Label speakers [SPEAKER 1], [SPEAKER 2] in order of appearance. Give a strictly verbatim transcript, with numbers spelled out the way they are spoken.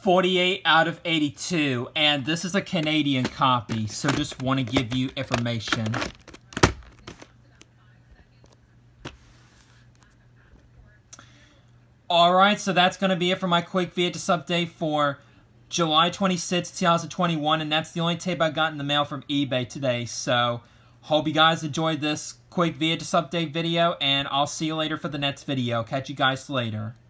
[SPEAKER 1] forty-eight out of eighty-two, and this is a Canadian copy, so just want to give you information. Alright, so that's going to be it for my quick V H S update for July twenty-sixth, two thousand twenty-one, and that's the only tape I got in the mail from eBay today, so hope you guys enjoyed this quick V H S update video, and I'll see you later for the next video. Catch you guys later.